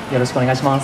よろしくお願いします。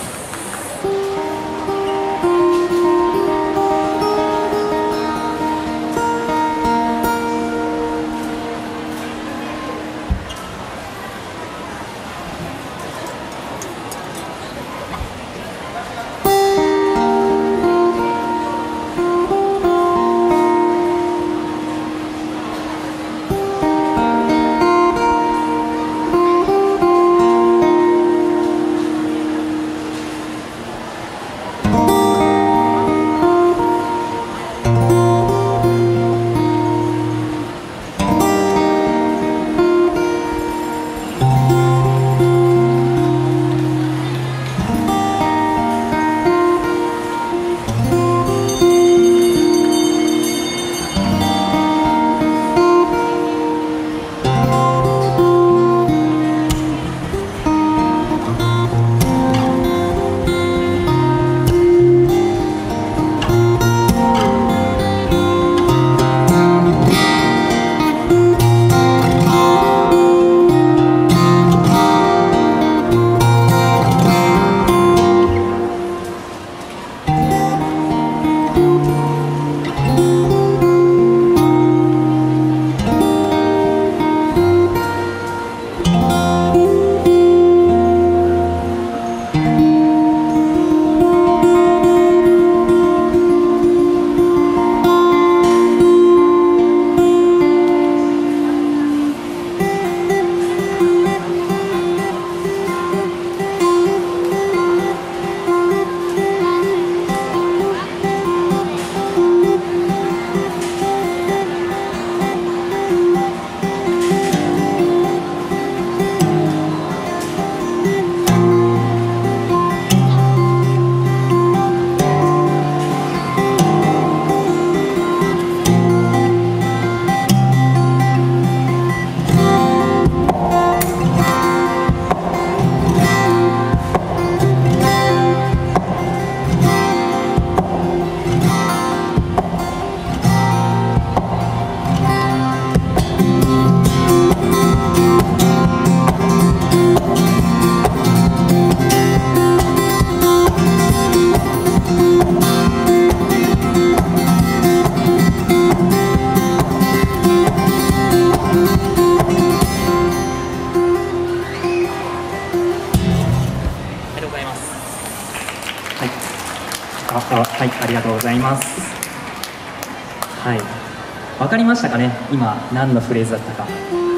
はい、ありがとうございます。はい、わかりましたかね、今何のフレーズだったか。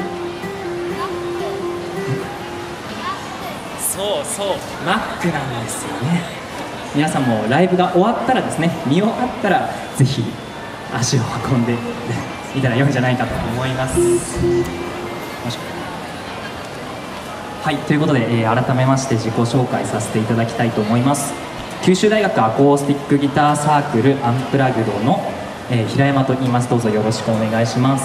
そうそう、マックなんですよね。皆さんもライブが終わったらですね、見終わったらぜひ足を運んでみたら良いんじゃないかと思います。はい、ということで、改めまして自己紹介させていただきたいと思います。九州大学アコースティックギターサークルアンプラグドの、平山と言います。どうぞよろしくお願いします。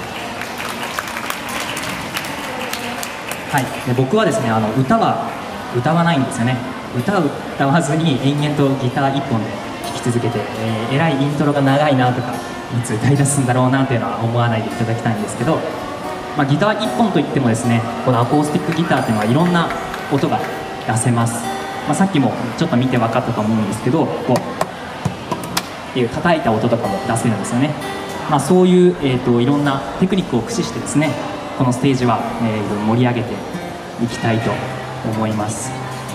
はい、で僕はですね、歌は歌わないんですよね。歌わずに延々とギター1本で弾き続けて、えらいイントロが長いなとか、いつ歌い出すんだろうなというのは思わないでいただきたいんですけど、ギター1本といってもですね、このアコースティックギターっていうのはいろんな音が出せます。さっきもちょっと見て分かったと思うんですけど、こうっていう叩いた音とかも出せるんですよね。そういう、いろんなテクニックを駆使してですね、このステージは、盛り上げていきたいと思います。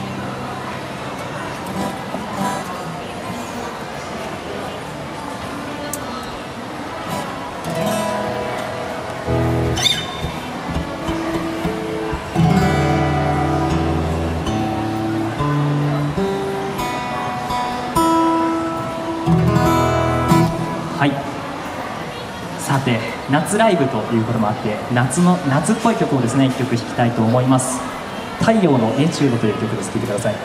はい、さて夏ライブということもあって夏っぽい曲をですね1曲弾きたいと思います。太陽のエチュードという曲です。聴いてください。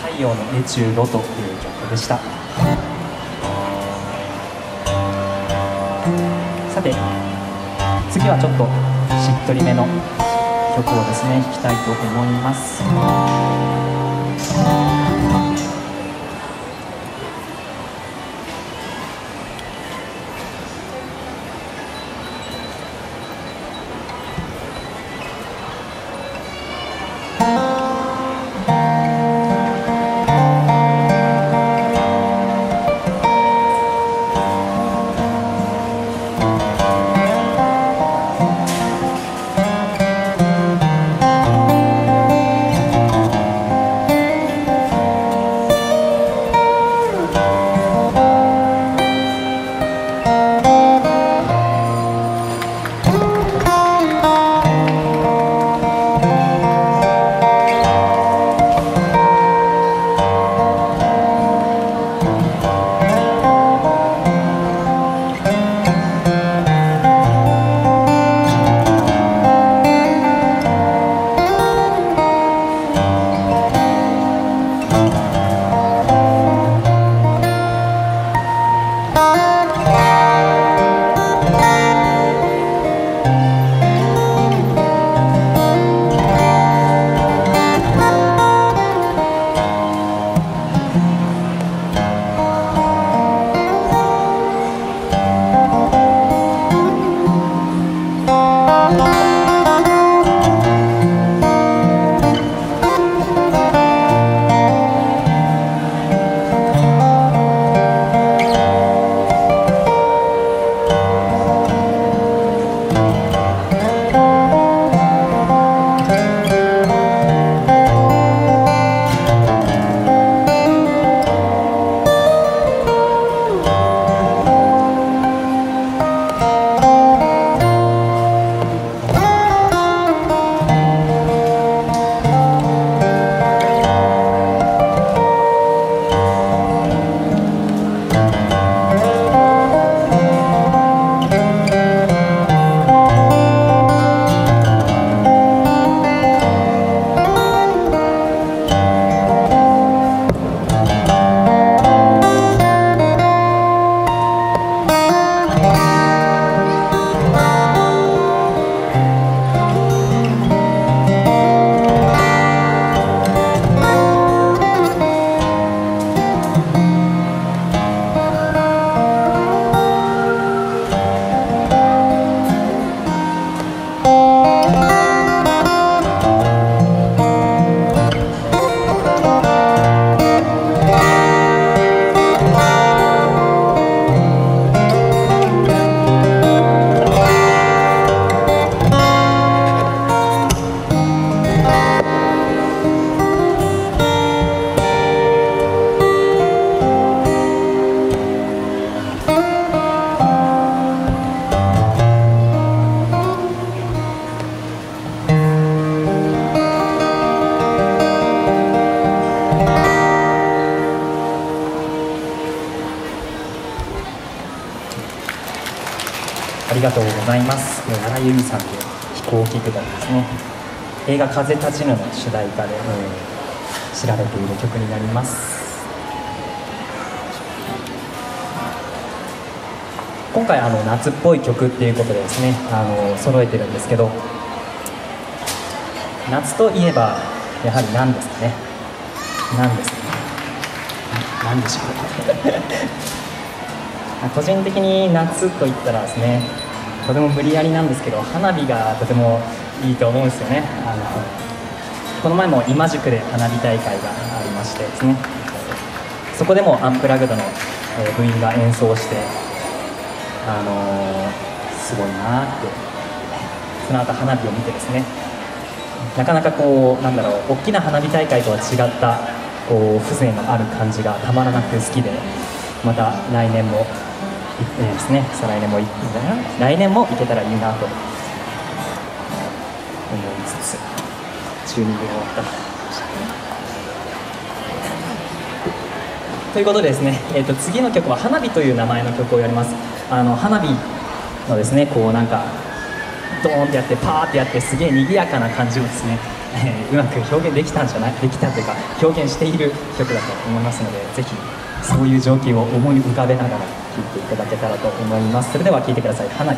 太陽のエチュードという曲でした。さて次はちょっとしっとりめの曲をですね弾きたいと思います。ありがとうございます。荒井由実さんという飛行機下りですね。映画「風立ちぬ」の主題歌で、知られている曲になります。今回夏っぽい曲っていうことでですね揃えてるんですけど、夏といえばやはり何ですかね。何ですかね。何でしょう個人的に夏といったらですね、とても無理やりなんですけど花火がとてもいいと思うんですよね。この前も今宿で花火大会がありましてですね、そこでもアンプラグドの部員が演奏してすごいなって、その後花火を見てですね、なかなかこうなんだろう、大きな花火大会とは違ったこう風情のある感じがたまらなく好きで、また来年もですね、再来年も来年も行けたらいいなと思いつつ、チューニングが終わったということでですね、次の曲は「花火」という名前の曲をやります。花火のですね、こうなんかドーンってやってパーってやってすげえ賑やかな感じをですねうまく表現できたんじゃないできたというか表現している曲だと思いますので、ぜひそういう情景を思い浮かべながら聴いていただけたらと思います。それでは聴いてください。花火。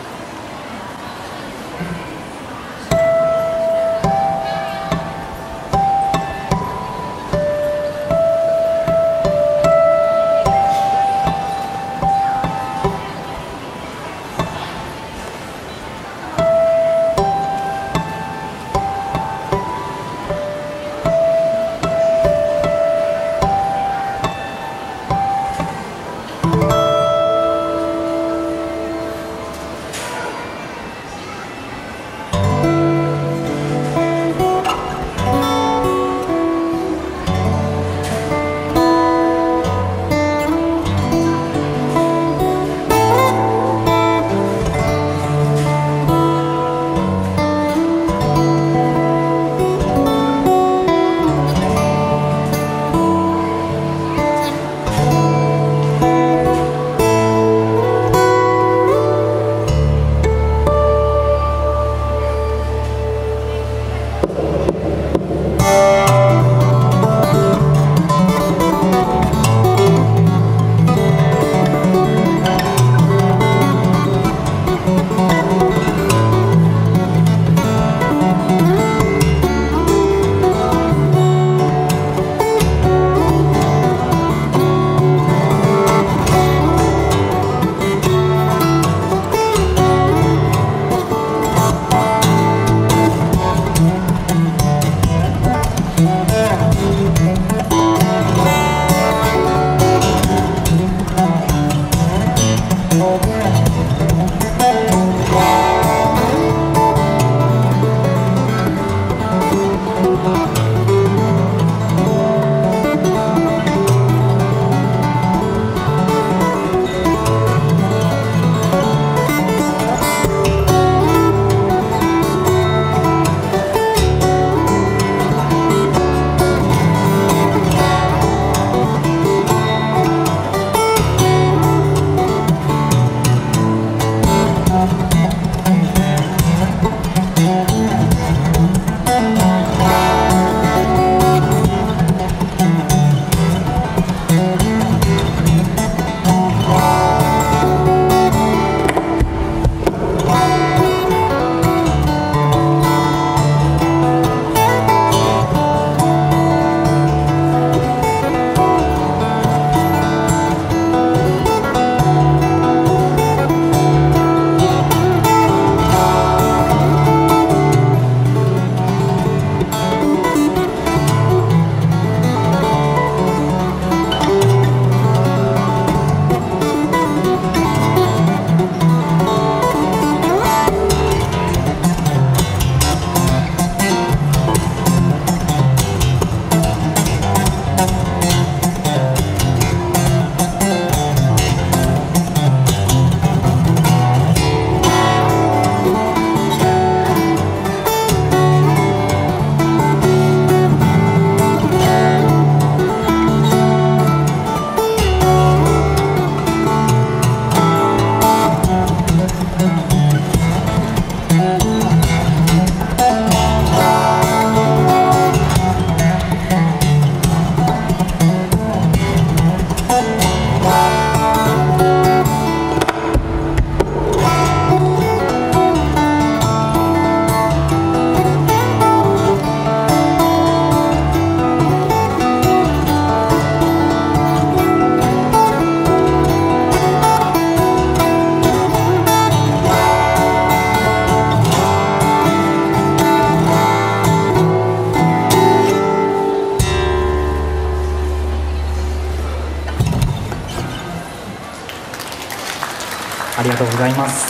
ありがとうございます。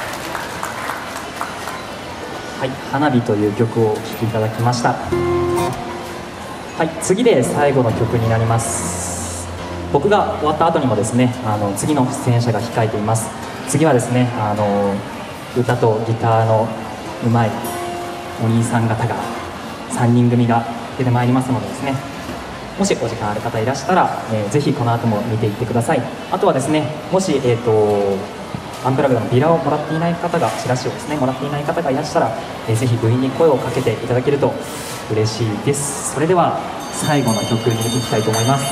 はい、花火という曲をお聴きいただきました。はい、次で最後の曲になります。僕が終わった後にもですね、次の出演者が控えています。次はですね、歌とギターのうまいお兄さん方が3人組が出てまいりますのでですね、もしお時間ある方いらしたら、ぜひこの後も見ていってください。あとはですね、もし、 アンプラグドのビラをもらっていない方が、チラシをですねもらっていない方がいらしたら、ぜひ部員に声をかけていただけると嬉しいです。それでは最後の曲に行きたいと思います。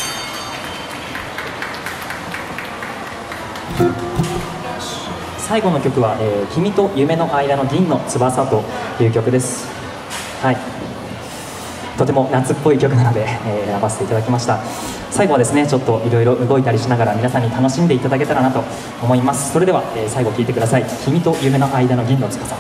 最後の曲は、君と夢の間の銀の翼という曲です。はい、とても夏っぽい曲なので、選ばせていただきました。最後はですねちょっといろいろ動いたりしながら皆さんに楽しんでいただけたらなと思います。それでは、最後聴いてください。君と夢の間の銀の翼。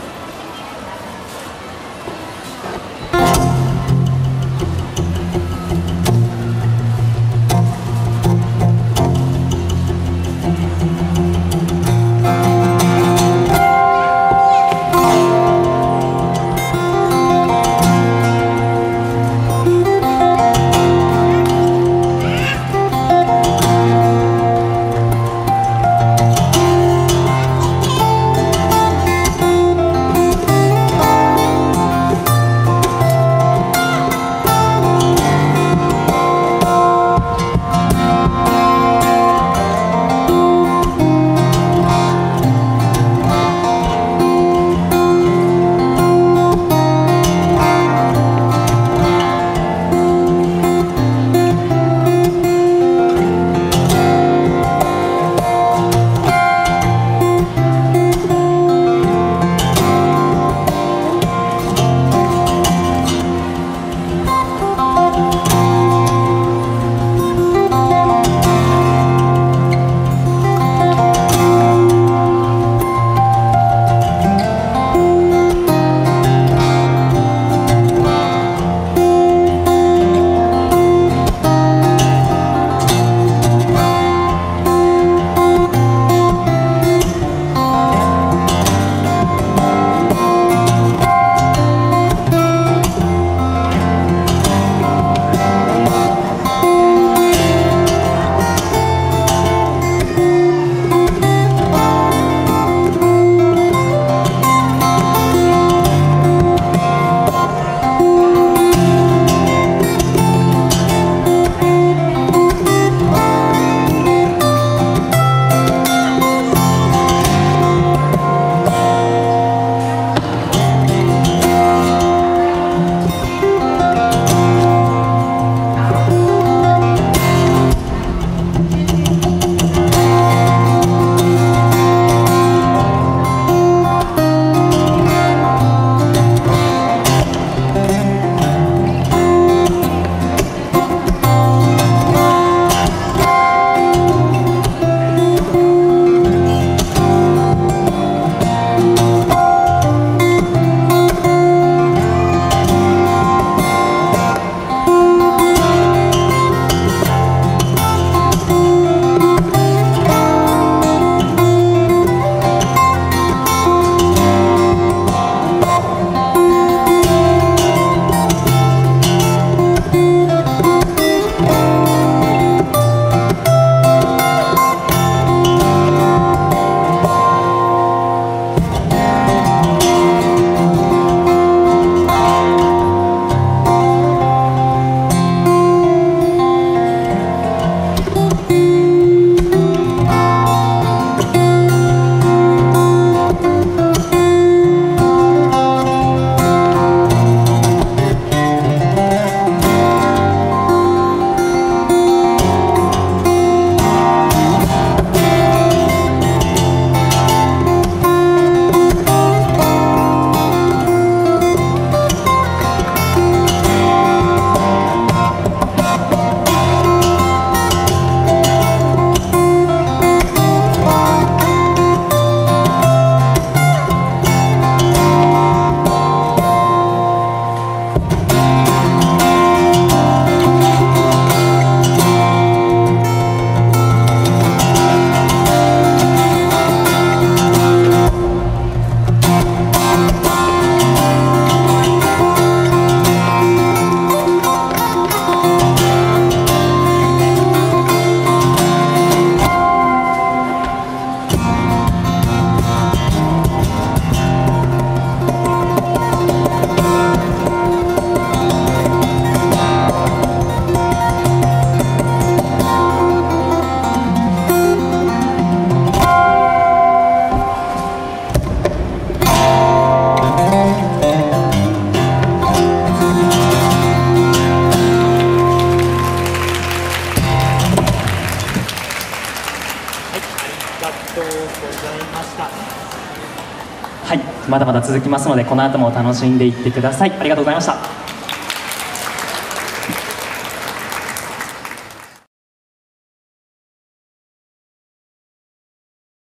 はい、まだまだ続きますのでこの後も楽しんでいってください。ありがとうございました。